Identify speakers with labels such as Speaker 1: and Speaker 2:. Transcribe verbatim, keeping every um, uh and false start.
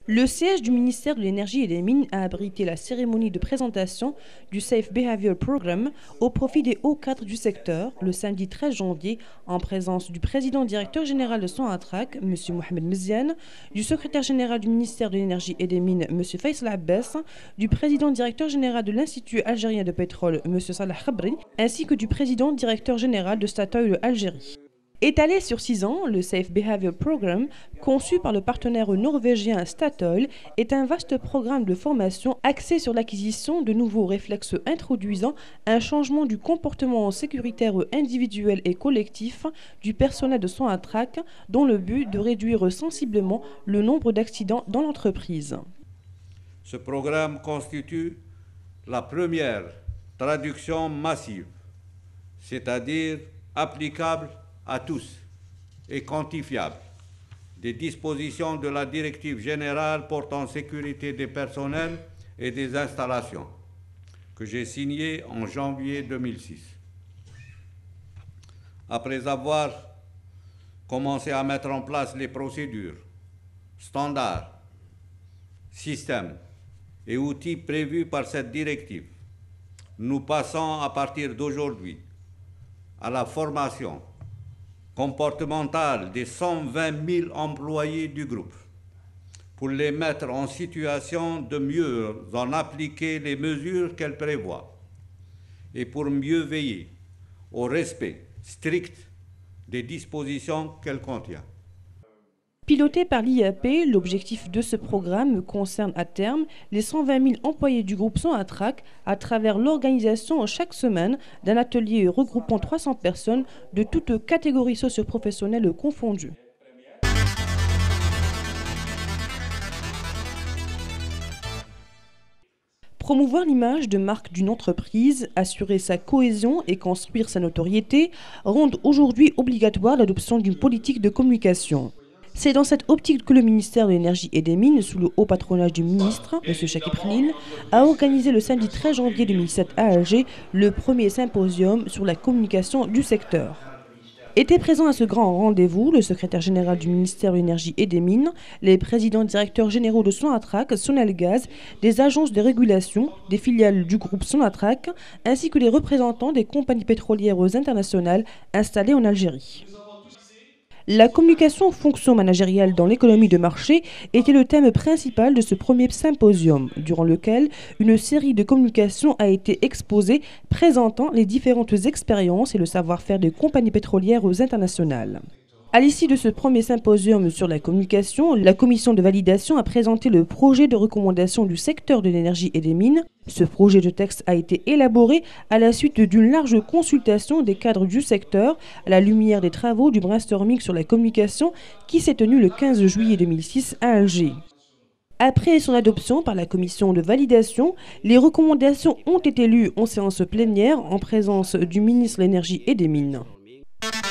Speaker 1: Le siège du ministère de l'Énergie et des Mines a abrité la cérémonie de présentation du Safe Behavior Programme au profit des hauts cadres du secteur le samedi treize janvier en présence du président directeur général de Sonatrach, M. Mohamed Meziane, du secrétaire général du ministère de l'Énergie et des Mines, M. Faisal Abbas, du président directeur général de l'Institut algérien de pétrole, M. Salah Khabri, ainsi que du président directeur général de Statoil Algérie. Étalé sur six ans, le Safe Behavior Programme, conçu par le partenaire norvégien Statoil, est un vaste programme de formation axé sur l'acquisition de nouveaux réflexes introduisant un changement du comportement sécuritaire individuel et collectif du personnel de Sonatrach, dont le but de réduire sensiblement le nombre d'accidents dans l'entreprise.
Speaker 2: Ce programme constitue la première traduction massive, c'est-à-dire applicable à tous et quantifiable des dispositions de la directive générale portant sécurité des personnels et des installations que j'ai signée en janvier deux mille six. Après avoir commencé à mettre en place les procédures, standards, systèmes et outils prévus par cette directive, nous passons à partir d'aujourd'hui à la formation comportementale des cent vingt mille employés du groupe pour les mettre en situation de mieux en appliquer les mesures qu'elle prévoit et pour mieux veiller au respect strict des dispositions qu'elle contient.
Speaker 1: Piloté par l'I A P, l'objectif de ce programme concerne à terme les cent vingt mille employés du groupe Sonatrach à travers l'organisation chaque semaine d'un atelier regroupant trois cents personnes de toutes catégories socio-professionnelles confondues. Promouvoir l'image de marque d'une entreprise, assurer sa cohésion et construire sa notoriété rendent aujourd'hui obligatoire l'adoption d'une politique de communication. C'est dans cette optique que le ministère de l'Énergie et des Mines, sous le haut patronage du ministre, M. Chakib Khalil, a organisé le samedi treize janvier deux mille sept à Alger le premier symposium sur la communication du secteur. Étaient présents à ce grand rendez-vous le secrétaire général du ministère de l'Énergie et des Mines, les présidents directeurs généraux de Sonatrach, Sonelgaz, des agences de régulation, des filiales du groupe Sonatrach, ainsi que les représentants des compagnies pétrolières internationales installées en Algérie. La communication fonction managériale dans l'économie de marché était le thème principal de ce premier symposium, durant lequel une série de communications a été exposée présentant les différentes expériences et le savoir-faire des compagnies pétrolières internationales. À l'issue de ce premier symposium sur la communication, la commission de validation a présenté le projet de recommandation du secteur de l'énergie et des mines. Ce projet de texte a été élaboré à la suite d'une large consultation des cadres du secteur à la lumière des travaux du brainstorming sur la communication qui s'est tenu le quinze juillet deux mille six à Alger. Après son adoption par la commission de validation, les recommandations ont été lues en séance plénière en présence du ministre de l'Énergie et des Mines.